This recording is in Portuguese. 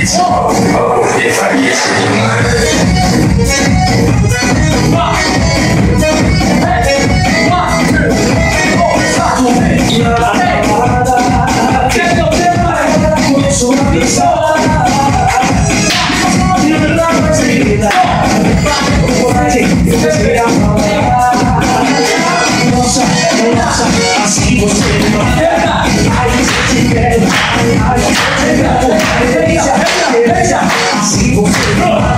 Porque faria ser assim você não aí você quer, assim você não